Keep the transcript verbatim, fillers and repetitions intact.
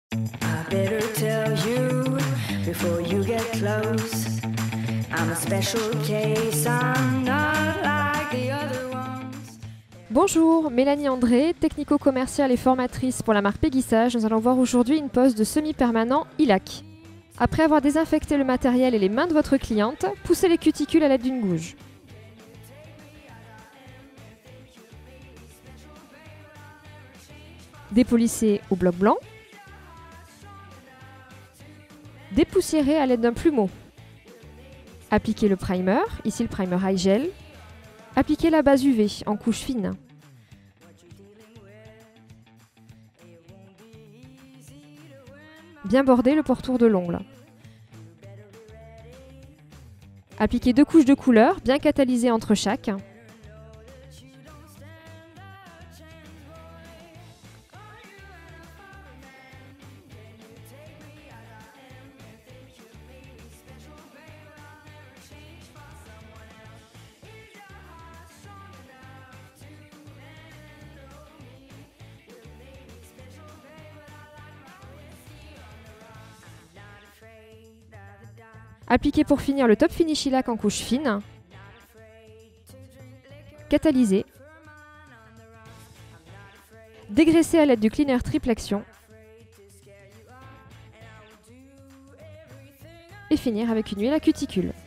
I better tell you before you get close. I'm a special case, I'm not like the other ones. Bonjour, Mélanie André, technico-commerciale et formatrice pour la marque Péguissage. Nous allons voir aujourd'hui une pose de semi-permanent Ilac. Après avoir désinfecté le matériel et les mains de votre cliente, poussez les cuticules à l'aide d'une gouge. Dépolissez au bloc blanc. Dépoussiérez à l'aide d'un plumeau. Appliquez le primer, ici le primer High Gel. Appliquez la base U V en couche fine. Bien border le pourtour de l'ongle. Appliquez deux couches de couleur, bien catalysées entre chaque. Appliquez pour finir le top finish Ilac en couche fine. Catalysez. Dégraissez à l'aide du cleaner triple action. Et finir avec une huile à cuticule.